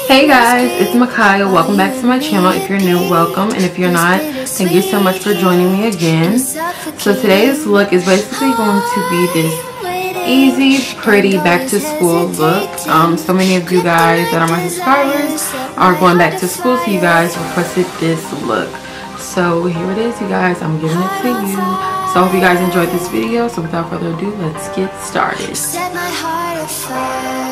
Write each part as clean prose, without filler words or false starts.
Hey guys, it's Makaya. Welcome back to my channel. If you're new, welcome, and if you're not, thank you so much for joining me again. So today's look is basically going to be this easy, pretty back to school look. So many of you guys that are my subscribers are going back to school, so you guys requested this look. So here it is, you guys. I'm giving it to you. So I hope you guys enjoyed this video. So without further ado, let's get started. Set my heart afire.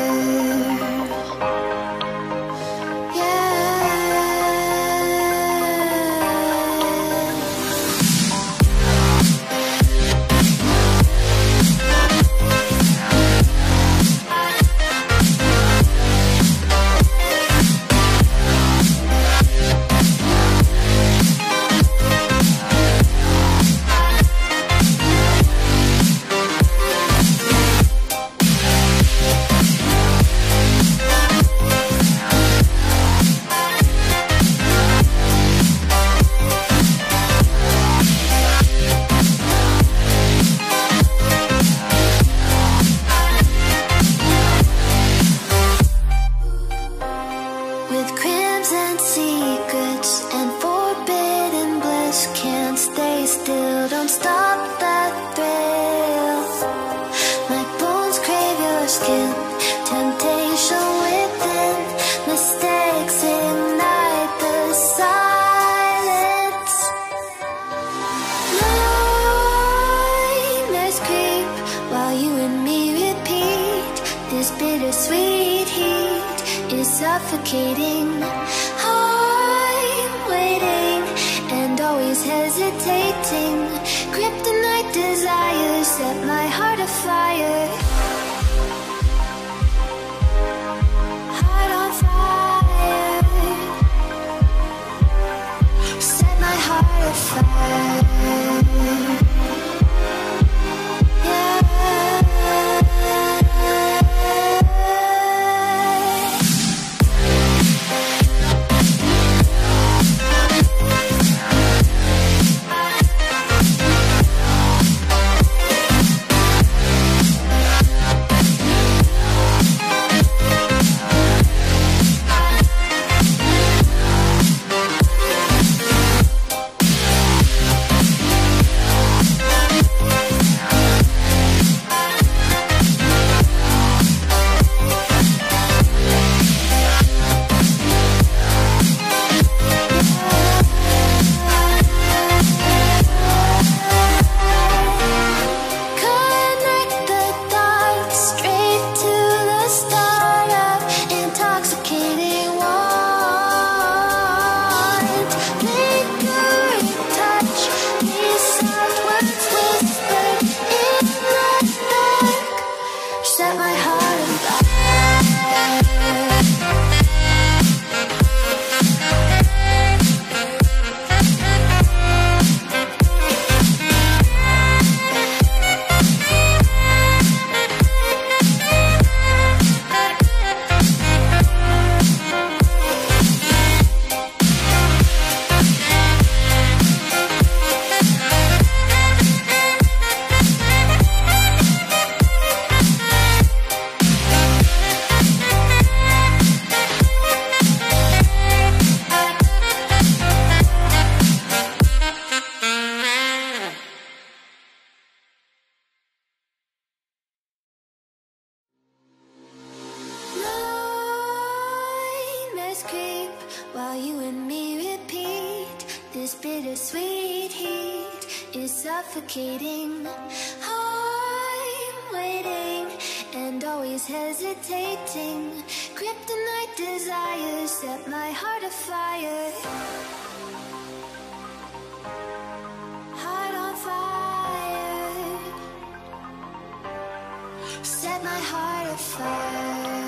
Bittersweet heat is suffocating. I'm waiting and always hesitating. Kryptonite desires set my heart afire. Heart on fire. Set my heart afire. Creep while you and me repeat. This bittersweet heat is suffocating. I'm waiting and always hesitating. Kryptonite desires set my heart afire. Heart on fire. Set my heart afire.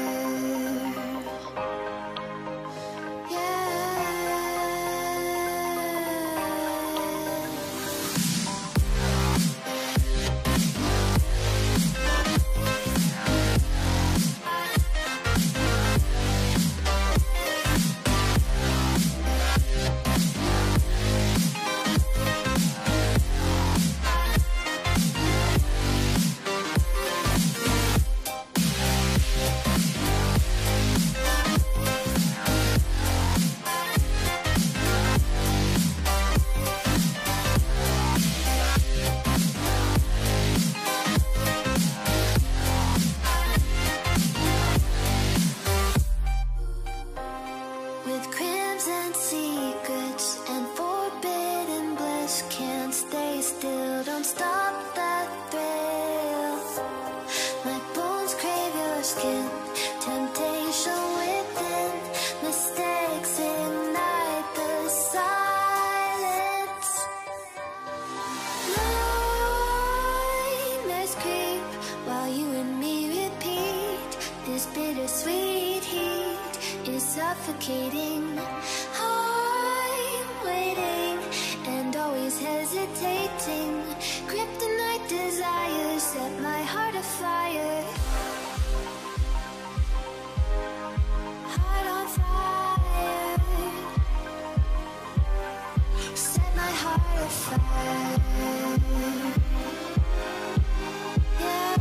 skin. Temptation within, mistakes ignite the silence. Nightmares creep while you and me repeat. This bittersweet heat is suffocating. I'm waiting and always hesitating. Kryptonite desires set my heart afire. Heart on fire. Set my heart afire. Yeah.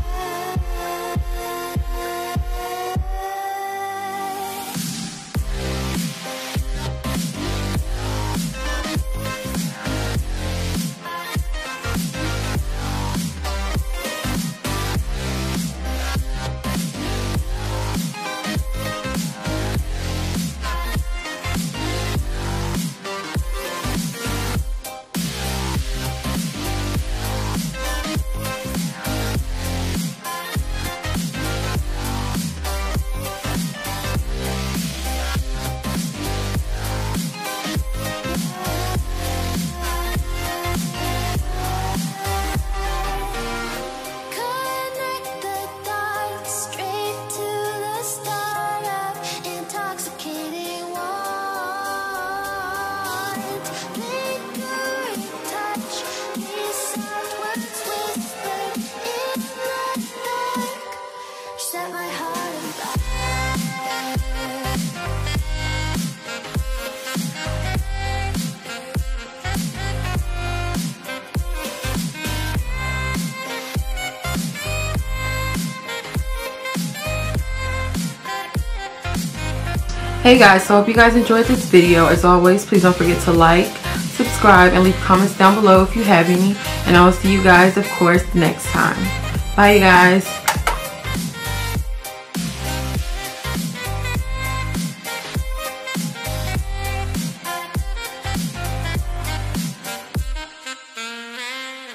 Hey guys, so I hope you guys enjoyed this video. As always, please don't forget to like, subscribe, and leave comments down below if you have any. And I will see you guys, of course, next time. Bye, you guys.